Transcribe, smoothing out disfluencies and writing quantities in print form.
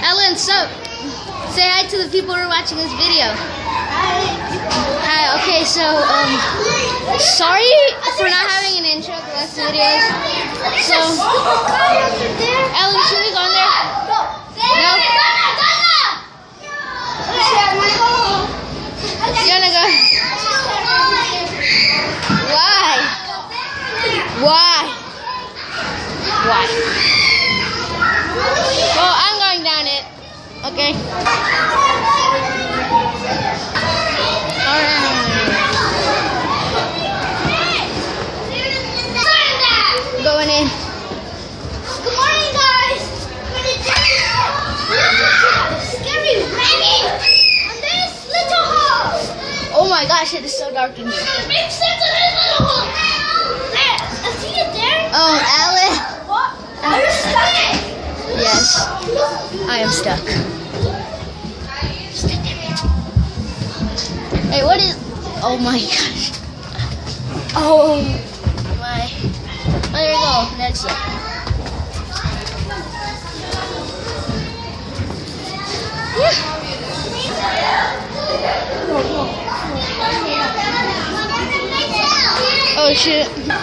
Ellen, sup? Say hi to the people who are watching this video. Hi. Okay, so sorry for not having an intro the last videos. So Ellen, should we go in there? No. You wanna go? Why? Well, I'm going down it. Okay. Going in. Good morning, guys. Scary rabbit on this little house. Oh my gosh, it is so dark in here. It makes sense of this little hole. There, I see it there. Oh, Ellen. What? Are you stuck? Yes, I am stuck. Hey, what is? Oh my gosh. Oh my. Oh, there we go. Next one. Oh shit.